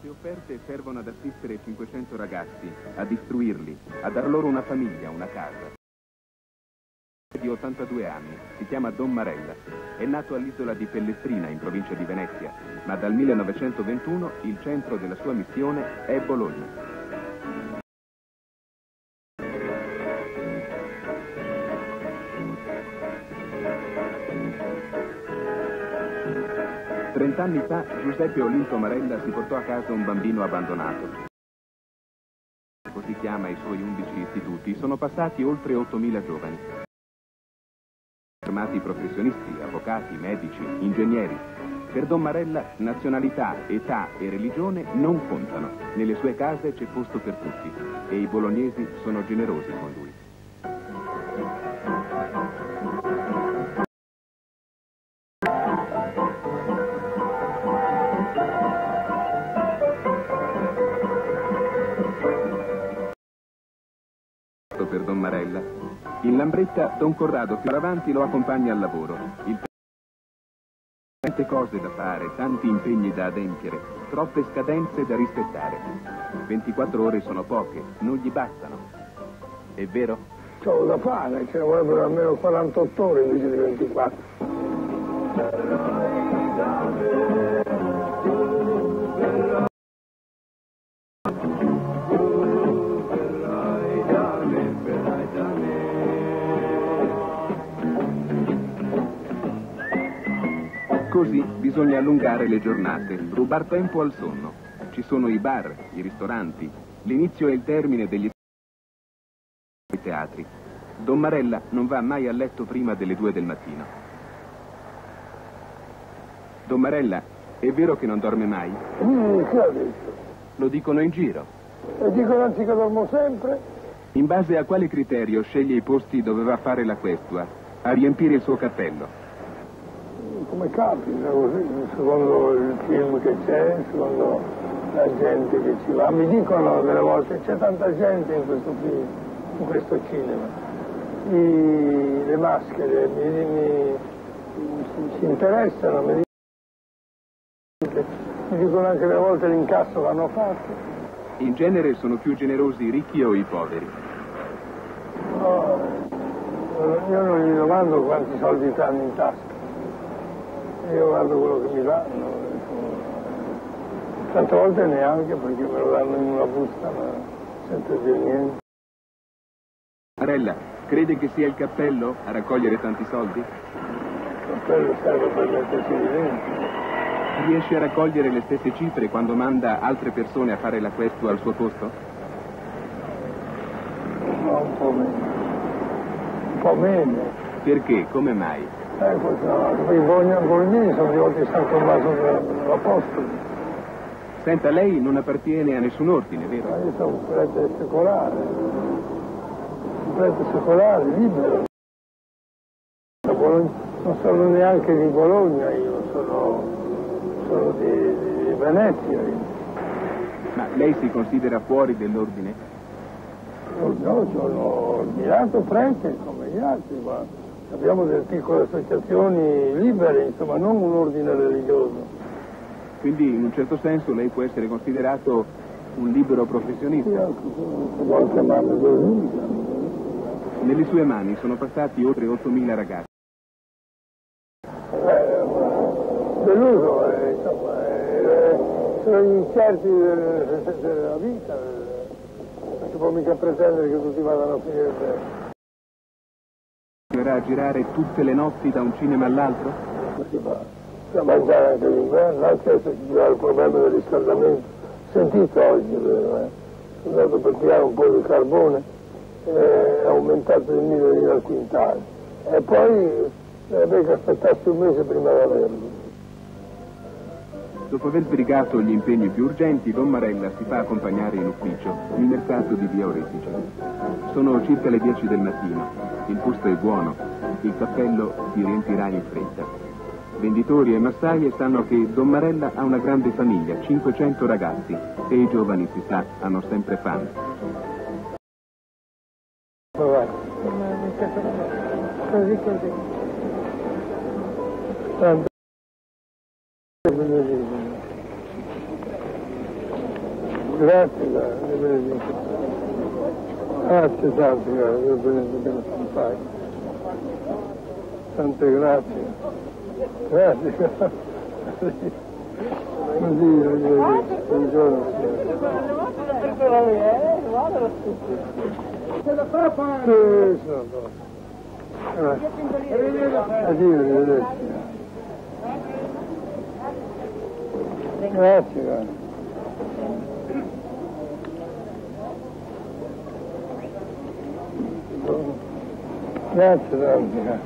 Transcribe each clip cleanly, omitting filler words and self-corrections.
Queste offerte servono ad assistere 500 ragazzi, a istruirli, a dar loro una famiglia, una casa. Di 82 anni, si chiama Don Marella, è nato all'isola di Pellestrina in provincia di Venezia, ma dal 1921 il centro della sua missione è Bologna. 30 anni fa Giuseppe Olinto Marella si portò a casa un bambino abbandonato. Così chiama i suoi 11 istituti. Sono passati oltre 8.000 giovani. Formati professionisti, avvocati, medici, ingegneri. Per Don Marella nazionalità, età e religione non contano. Nelle sue case c'è posto per tutti e i bolognesi sono generosi con lui. Per Don Marella. In Lambretta Don Corrado Fioravanti lo accompagna al lavoro. Tante cose da fare, tanti impegni da adempiere, troppe scadenze da rispettare. 24 ore sono poche, non gli bastano. È vero? C'ho da fare, ce ne vorrebbero almeno 48 ore invece di 24. Così bisogna allungare le giornate, rubar tempo al sonno. Ci sono i bar, i ristoranti, l'inizio e il termine degli teatri. Don Marella non va mai a letto prima delle 2 del mattino. Don Marella, è vero che non dorme mai? Chi ha detto? Lo dicono in giro. E dicono anzi che dormo sempre? In base a quale criterio sceglie i posti dove va a fare la questua, a riempire il suo cappello? Come capita, così, secondo il film che c'è, secondo la gente che ci va. Mi dicono delle volte c'è tanta gente in questo film, in questo cinema. Le maschere si interessano, mi dicono anche delle volte l'incasso l'hanno fatto. In genere sono più generosi i ricchi o i poveri? No, io non gli domando quanti soldi hanno in tasca. Io guardo quello che mi danno, tante volte neanche perché me lo danno in una busta ma senza dire niente. Marella, crede che sia il cappello a raccogliere tanti soldi? Il cappello serve per metterci di dentro. Riesce a raccogliere le stesse cifre quando manda altre persone a fare la questua al suo posto? No, un po' meno. Un po' meno. Perché? Come mai? I bolognesi sono rivolti a San Tommaso dell'Apostolo. Senta, lei non appartiene a nessun ordine, vero? Ma io sono un prete secolare, libero. Non sono neanche di Bologna, io sono di Venezia. Ma lei si considera fuori dell'ordine? No, sono ordinato prete come gli altri, ma abbiamo delle piccole associazioni libere, insomma, non un ordine religioso. Quindi in un certo senso lei può essere considerato un libero professionista? Sì, può chiamarlo così. Nelle sue mani sono passati oltre 8.000 ragazzi. Deluso, insomma, sono gli incerti della vita, non si può mica pretendere che tutti vadano a finire bene. Continuerà a girare tutte le notti da un cinema all'altro? Si fa da mangiare anche l'inverno, anche se ci sarà il problema del riscaldamento. Sentite oggi, sono andato per tirare un po' di carbone, è aumentato di 1.000 lire al quintale. E poi avrebbe che aspettarsi un mese prima di averlo. Dopo aver sbrigato gli impegni più urgenti, Don Marella si fa accompagnare in ufficio, nel mercato di Via Orefice. Sono circa le 10 del mattino, il posto è buono, il cappello si riempirà in fretta. Venditori e massaie sanno che Don Marella ha una grande famiglia, 500 ragazzi, e i giovani, si sa, hanno sempre fame. Grazie, Dio benedica. Grazie tante, Dio benedica, fai. Tante grazie. Grazie. Così, buongiorno. Grazie, grazie. Grazie, grazie.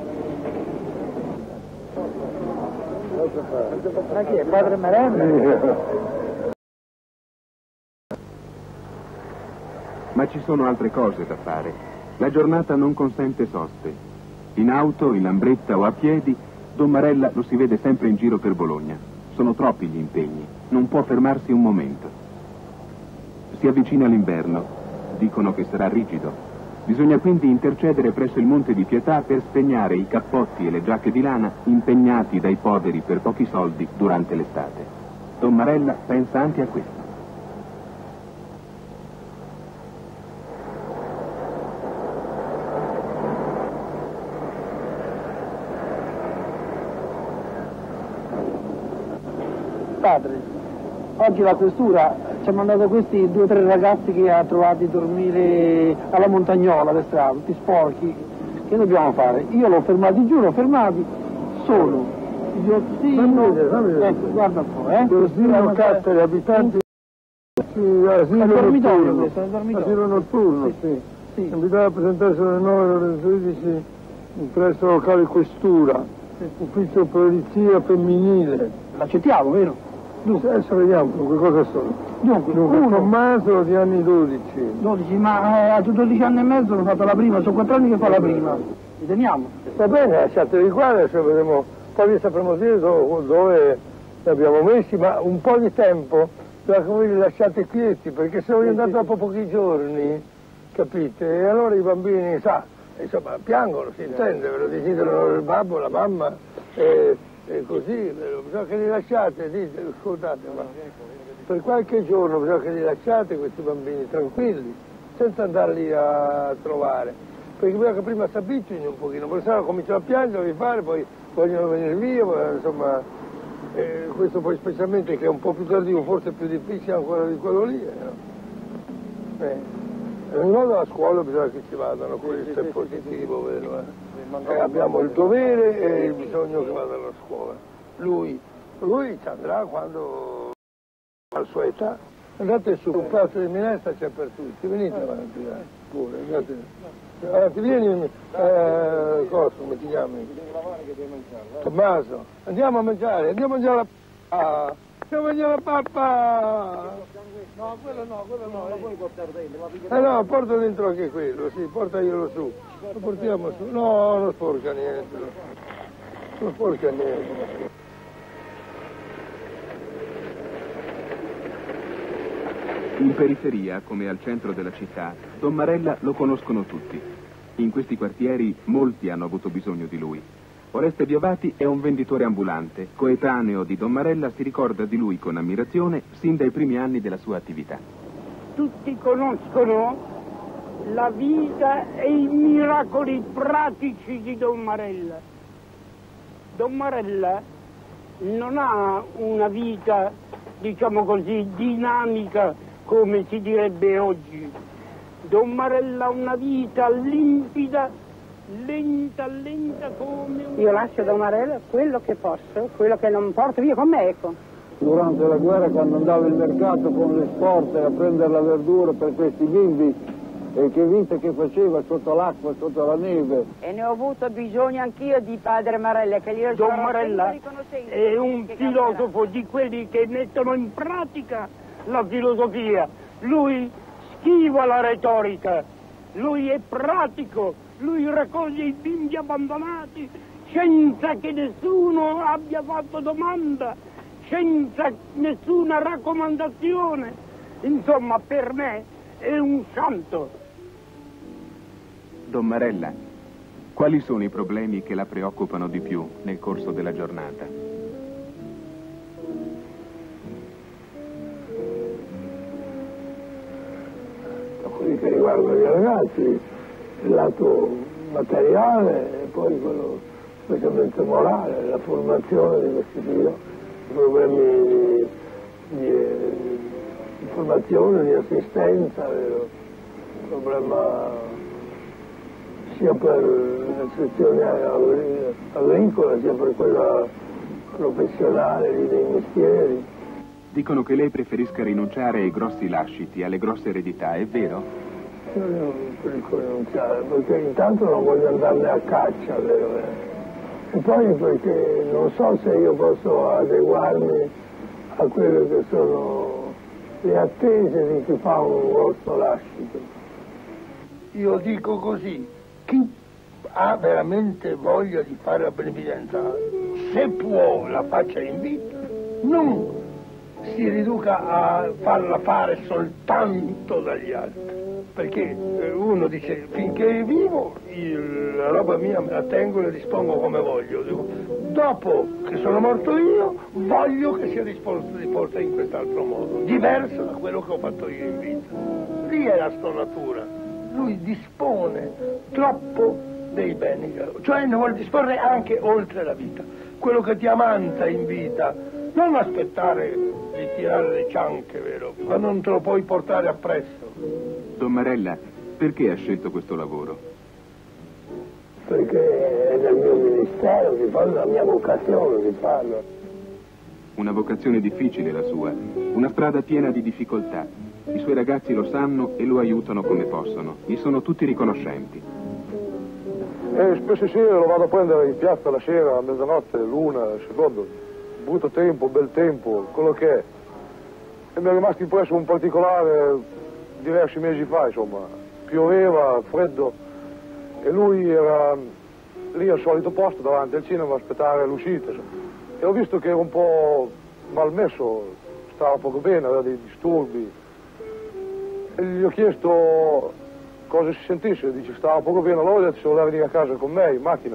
Ma chi è? Padre Marello? Ma ci sono altre cose da fare. La giornata non consente soste. In auto, in lambretta o a piedi, Don Marella lo si vede sempre in giro per Bologna. Sono troppi gli impegni, non può fermarsi un momento. Si avvicina l'inverno, dicono che sarà rigido. Bisogna quindi intercedere presso il Monte di Pietà per spegnare i cappotti e le giacche di lana impegnati dai poveri per pochi soldi durante l'estate. Don Marella pensa anche a questo. Padre, oggi la questura ci ha mandato questi 2 o 3 ragazzi che ha trovati dormire alla Montagnola per strada, tutti sporchi. Che dobbiamo fare? Io l'ho fermati, giuro, fermati, solo. Ghiottino, ecco, guarda un po', Ghiottino, Cattare, abitanti asilo dormitorio notturno. questo, è il dormitorio. Asilo notturno, sì. Sì. Invitava a presentarsi alle 9 alle 13 presso la locale questura, ufficio polizia femminile. L'accettiamo, vero? Adesso vediamo che cosa sono. Dunque, uno, Tommaso di anni 12. 12, ma a 12 anni e mezzo hanno fatto la prima, sono 4 anni che fa la prima. Li teniamo. Va bene, lasciatevi qua, adesso vedremo, poi vi sapremo dire dove li abbiamo messi, ma un po' di tempo bisogna che voi li lasciate quieti, perché se voi andate dopo pochi giorni, capite? E allora i bambini, insomma, piangono, si intende, ve lo desiderano il babbo, la mamma, e così, bisogna che li lasciate, dite, ascoltate, ma per qualche giorno bisogna che li lasciate questi bambini tranquilli, senza andarli a trovare, perché bisogna che prima si abituino un pochino, perché sennò cominciano a piangere, poi vogliono venire via, insomma, questo poi specialmente che è un po' più tardivo, forse più difficile ancora di quello lì, no? In modo a scuola bisogna che ci vadano, questo è positivo, vero? Abbiamo il dovere e il bisogno che vadano a scuola. Lui ci andrà quando alla sua età. Andate su, un piatto di minestra c'è per tutti, venite avanti, pure, andate. Avanti, vieni, come ti chiami? Tommaso, andiamo a mangiare la pappa! Andiamo a mangiare la pappa! No, quello no, lo puoi portare dentro. No, porta dentro anche quello, sì, portaglielo su. Lo portiamo su. No, non sporca niente. Non sporca niente. In periferia, come al centro della città, Don Marella lo conoscono tutti. In questi quartieri molti hanno avuto bisogno di lui. Oreste Biavati è un venditore ambulante, coetaneo di Don Marella, si ricorda di lui con ammirazione sin dai primi anni della sua attività. Tutti conoscono la vita e i miracoli pratici di Don Marella. Don Marella non ha una vita, diciamo così, dinamica come si direbbe oggi. Don Marella ha una vita limpida, lenta come... Io lascio a Don Marella quello che posso, quello che non porto via con me, ecco. Durante la guerra, quando andavo in mercato con le sporte a prendere la verdura per questi bimbi, che vita che faceva sotto l'acqua, sotto la neve. E ne ho avuto bisogno anch'io di padre Marella, che io Don Marella è un filosofo di quelli che mettono in pratica la filosofia. Lui schiva la retorica, lui è pratico, lui raccoglie i bimbi abbandonati senza che nessuno abbia fatto domanda, senza nessuna raccomandazione. Insomma, per me è un santo. Don Marella, quali sono i problemi che la preoccupano di più nel corso della giornata? riguardano i ragazzi, il lato materiale e poi quello specialmente morale, la formazione di questi figli, problemi di formazione, di assistenza, problema sia per le sezioni agricole sia per quella professionale lì dei mestieri. Dicono che lei preferisca rinunciare ai grossi lasciti, alle grosse eredità, è vero? Io non preferisco rinunciare, perché intanto non voglio andarne a caccia, vero? E poi perché non so se io posso adeguarmi a quelle che sono le attese di chi fa un grosso lascito. Io dico così, chi ha veramente voglia di fare la beneficenza, se può la faccia in vita, non si riduca a farla fare soltanto dagli altri, perché uno dice finché vivo la roba mia me la tengo e la dispongo come voglio. Dico, dopo che sono morto io voglio che sia disposta in quest'altro modo, diverso da quello che ho fatto io in vita. Lì è la sua natura, lui dispone troppo dei beni, cioè ne vuole disporre anche oltre la vita, quello che ti ammanta in vita, non aspettare di tirare le cianche, vero, quando non te lo puoi portare appresso. Don Marella, perché ha scelto questo lavoro? Perché è nel mio ministero di farlo, la mia vocazione di farlo. Una vocazione difficile la sua, una strada piena di difficoltà. I suoi ragazzi lo sanno e lo aiutano come possono, gli sono tutti riconoscenti. Spesso sera lo vado a prendere in piazza la sera, a mezzanotte, l'una, secondo, brutto tempo, bel tempo, quello che è. E mi è rimasto impresso un particolare diversi mesi fa, insomma, pioveva, freddo, e lui era lì al solito posto davanti al cinema a aspettare l'uscita, e ho visto che era un po' malmesso, stava poco bene, aveva dei disturbi, e gli ho chiesto cosa si sentisse, dice stava poco bene, allora ho detto se voleva venire a casa con me in macchina,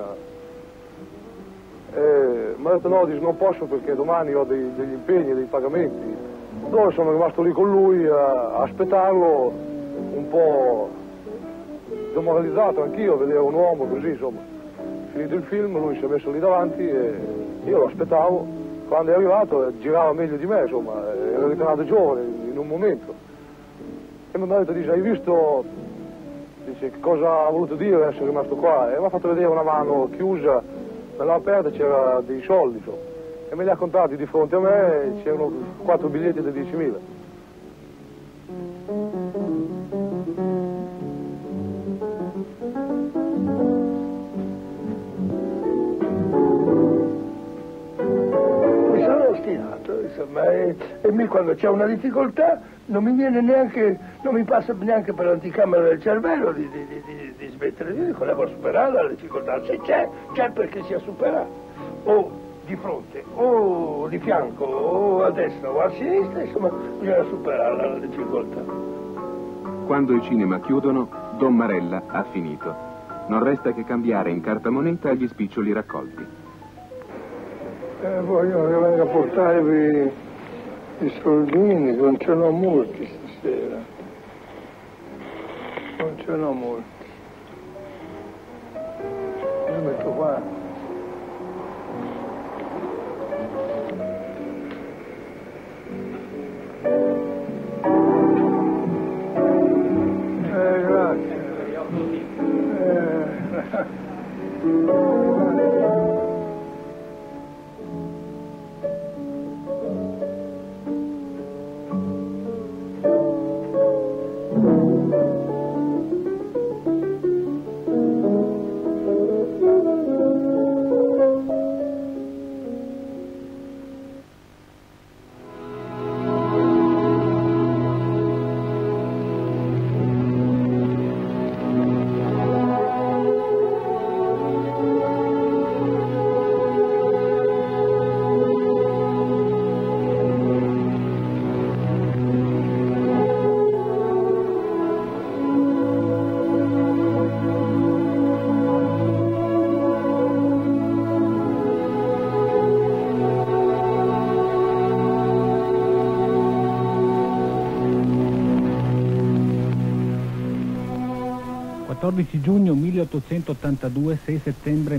mi ha detto no, dice, non posso perché domani ho degli impegni, dei pagamenti. Allora sono rimasto lì con lui a aspettarlo, un po' demoralizzato anch'io a vedere un uomo così, insomma. Finito il film lui si è messo lì davanti e io lo aspettavo, quando è arrivato girava meglio di me, insomma, era ritornato giovane in un momento. E mi ha detto, dice, hai visto, dice, che cosa ha voluto dire essere rimasto qua? E mi ha fatto vedere una mano chiusa, nella aperta c'era dei soldi, insomma. E me li ha contati di fronte a me e c'erano 4 biglietti da 10.000. Mi sono ostinato, insomma, e quando c'è una difficoltà non mi viene neanche, non mi passa neanche per l'anticamera del cervello di smettere. Io dico, devo superare la difficoltà, se c'è perché sia superata. O di fronte, o di fianco, o a destra o a sinistra, insomma, bisogna superare la difficoltà. Quando i cinema chiudono, Don Marella ha finito. Non resta che cambiare in carta moneta gli spiccioli raccolti. Voglio che venga a portarvi i soldini, non ce n'ho molti stasera. Non ce n'ho molti. Li metto qua. Grazie. 14 giugno 1882, 6 settembre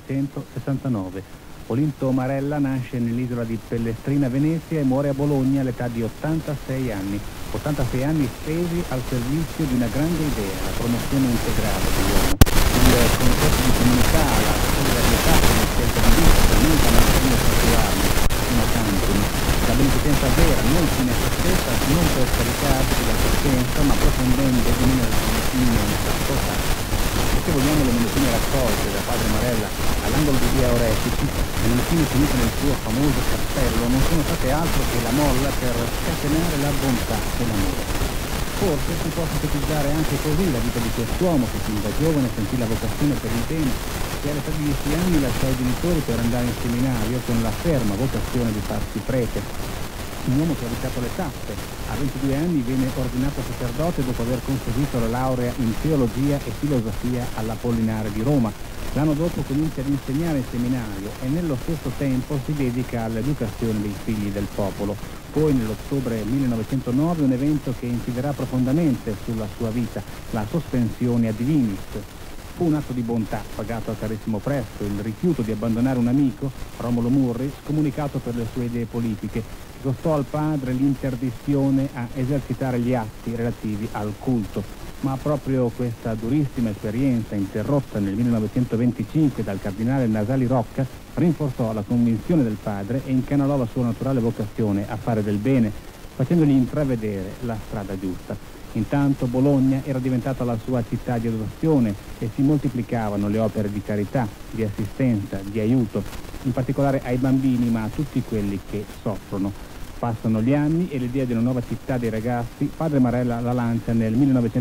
1969. Olinto Marella nasce nell'isola di Pellestrina, Venezia, e muore a Bologna all'età di 86 anni. 86 anni spesi al servizio di una grande idea, la promozione integrale dell'uomo. Il concetto di comunità, la solidarietà come scelta di vita, non come segno statuale, una tantum. La beneficenza vera, non fine a se stessa, non per scaricarsi la coscienza, ma approfondendo un'immensa totale. E se vogliamo le monetine raccolte da padre Marella all'angolo di via Oresici, le monetine finite nel suo famoso cappello, non sono state altro che la molla per scatenare la bontà e l'amore. Forse si può sintetizzare anche così la vita di quest'uomo che fin da giovane sentì la vocazione per il bene, che all'età di 10 anni lasciò i genitori per andare in seminario con la ferma vocazione di farsi prete. Un uomo che ha avvicinato le tappe. A 22 anni viene ordinato sacerdote dopo aver conseguito la laurea in teologia e filosofia all'Apollinare di Roma. L'anno dopo comincia ad insegnare in seminario e nello stesso tempo si dedica all'educazione dei figli del popolo. Poi nell'ottobre 1909 un evento che inciderà profondamente sulla sua vita, la sospensione a divinis. Fu un atto di bontà pagato a carissimo prezzo, il rifiuto di abbandonare un amico, Romolo Murri, scomunicato per le sue idee politiche, che costò al padre l'interdizione a esercitare gli atti relativi al culto. Ma proprio questa durissima esperienza, interrotta nel 1925 dal cardinale Nasali Rocca, rinforzò la convinzione del padre e incanalò la sua naturale vocazione a fare del bene, facendogli intravedere la strada giusta. Intanto Bologna era diventata la sua città di adozione e si moltiplicavano le opere di carità, di assistenza, di aiuto, in particolare ai bambini, ma a tutti quelli che soffrono. Passano gli anni e l'idea di una nuova città dei ragazzi, padre Marella la lancia nel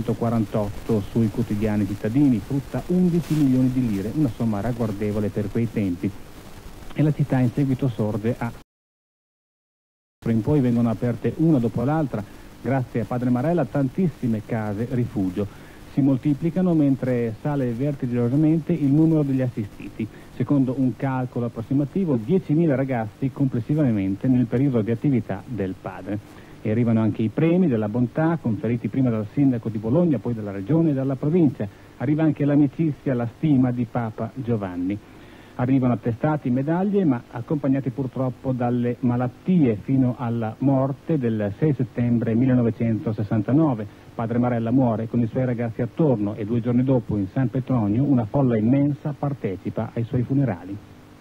1948 sui quotidiani cittadini, frutta 11 milioni di lire, una somma ragguardevole per quei tempi. E la città in seguito sorge a... In poi vengono aperte una dopo l'altra, grazie a padre Marella, tantissime case rifugio. Si moltiplicano mentre sale vertiginosamente il numero degli assistiti. Secondo un calcolo approssimativo, 10.000 ragazzi complessivamente nel periodo di attività del padre. E arrivano anche i premi della bontà, conferiti prima dal sindaco di Bologna, poi dalla regione e dalla provincia. Arriva anche l'amicizia, la stima di Papa Giovanni. Arrivano attestati, medaglie, ma accompagnati purtroppo dalle malattie fino alla morte del 6 settembre 1969. Padre Marella muore con i suoi ragazzi attorno e 2 giorni dopo in San Petronio una folla immensa partecipa ai suoi funerali.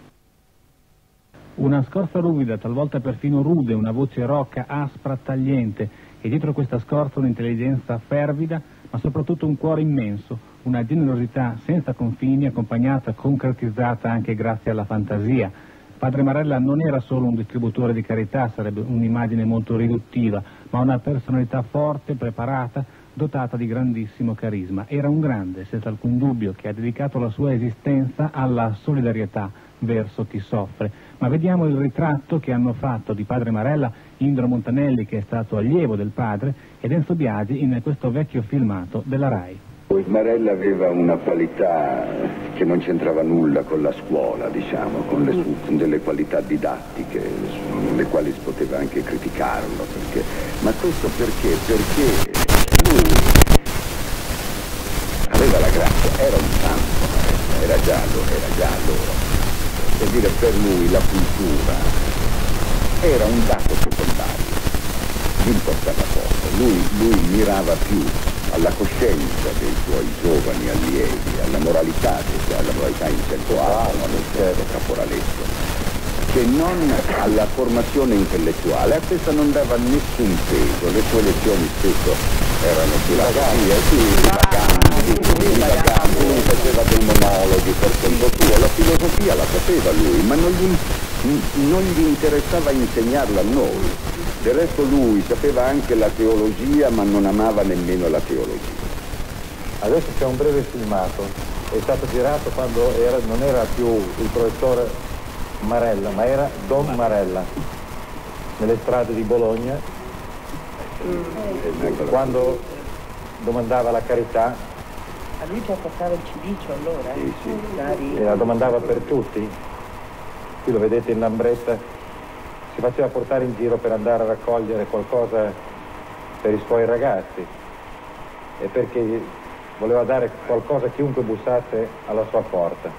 Una scorza ruvida, talvolta perfino rude, una voce roca, aspra, tagliente, e dietro questa scorza un'intelligenza fervida, ma soprattutto un cuore immenso, una generosità senza confini, accompagnata, concretizzata anche grazie alla fantasia. Padre Marella non era solo un distributore di carità, sarebbe un'immagine molto riduttiva, ma una personalità forte, preparata, dotata di grandissimo carisma. Era un grande, senza alcun dubbio, che ha dedicato la sua esistenza alla solidarietà verso chi soffre. Ma vediamo il ritratto che hanno fatto di padre Marella Indro Montanelli, che è stato allievo del padre, ed Enzo Biagi in questo vecchio filmato della RAI. Marella aveva una qualità che non c'entrava nulla con la scuola, diciamo, con delle qualità didattiche, le quali si poteva anche criticarlo, ma questo perché? Perché lui aveva la grazia, era un santo Marella, era già allora. Per dire, per lui la cultura era un dato secondario, gli importava poco, lui mirava più alla coscienza dei suoi giovani allievi, alla moralità intellettuale, nel vero caporalato, che non alla formazione intellettuale. A questa non dava nessun peso, le sue lezioni spesso erano divaganti, lui faceva dei monologhi per conto suo, la filosofia la sapeva lui, ma non gli interessava insegnarla a noi. Del resto lui sapeva anche la teologia, ma non amava nemmeno la teologia. Adesso c'è un breve filmato, è stato girato quando non era più il professore Marella, ma era Don Marella, nelle strade di Bologna, quando domandava la carità. A lui ci portava il cilicio allora? Sì. E la domandava per tutti. Qui lo vedete in Lambretta. Si faceva portare in giro per andare a raccogliere qualcosa per i suoi ragazzi, e perché voleva dare qualcosa a chiunque bussasse alla sua porta.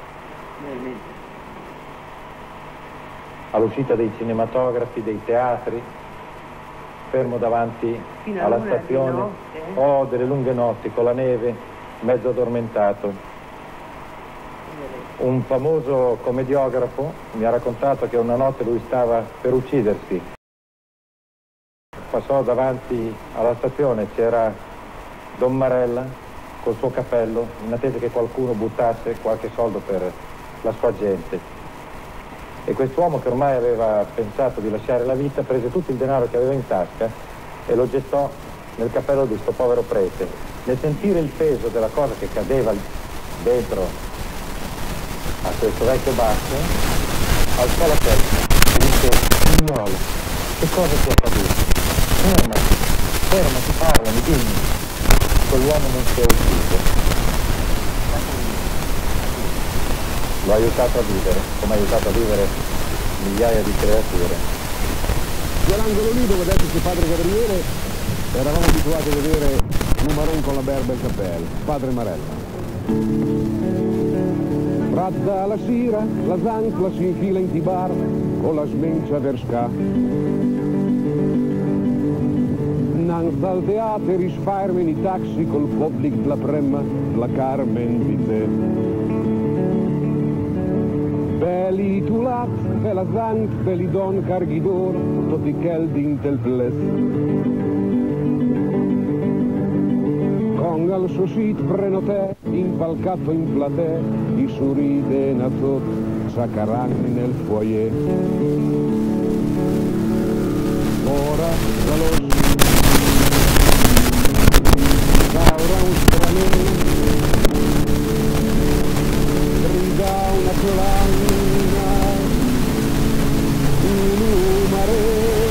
All'uscita dei cinematografi, dei teatri, fermo davanti alla stazione, o delle lunghe notti con la neve, mezzo addormentato. Un famoso commediografo mi ha raccontato che una notte lui stava per uccidersi. Passò davanti alla stazione, c'era Don Marella col suo cappello, in attesa che qualcuno buttasse qualche soldo per la sua gente. E quest'uomo, che ormai aveva pensato di lasciare la vita, prese tutto il denaro che aveva in tasca e lo gettò nel cappello di sto povero prete. Nel sentire il peso della cosa che cadeva dentro a questo vecchio basso, alzò la testa e disse: figliolo, che cosa ti è accaduto? Fermati, parlami, dimmi. Quell'uomo non si è ucciso. L'ho aiutato a vivere, come ha aiutato a vivere migliaia di creature. Quell'angolo lì dove adesso c'è padre Gabriele, eravamo abituati a vedere un maron con la berba e il cappello, padre Marella. Razza la sera, la zancla si infila in tibar con la smencia versca. Nanz al teatro risparmen i taxi col public della premma, la Carmen Vite. Belli tulat, bella zanc, belli don carghidor, tot i quel dintel ples. Con al suo sit prenoté, impalcato in platè, i sorride nazot, sacaran nel foyer. Ora, veloci, saura un straniero, grida una colonna, un umare,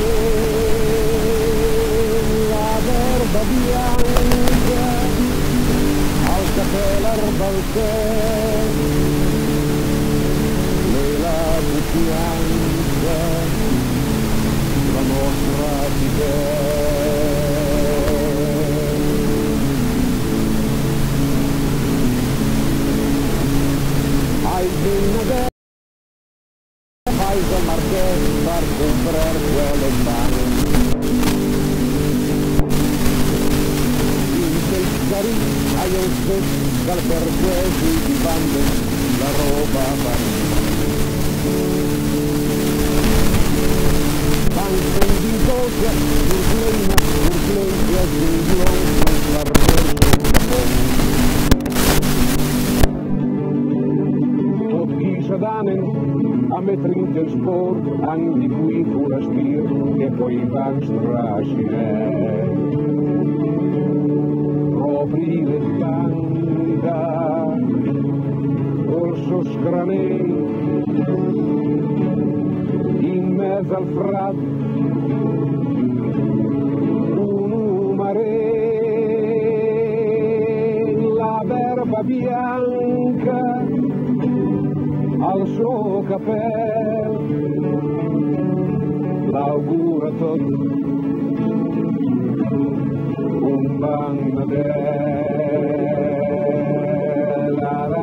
la verba bianca, al cappello arbaltè, la buffianza, la nostra vita. Paisa Marquès per comprar quelle mani. In quel carì hai un set dal perquesi di bande la roba marina. Tanto in cosa, urglencia, zinglon, l'arverso, tot chi s'adanen a mettere in del sport, anche di cui fu la stir, e poi van strascine. Copri le scanda, orso scranei, in mezzo al frat, un umare, la verba bianca, al suo cappello l'augura tot un Bangladesh.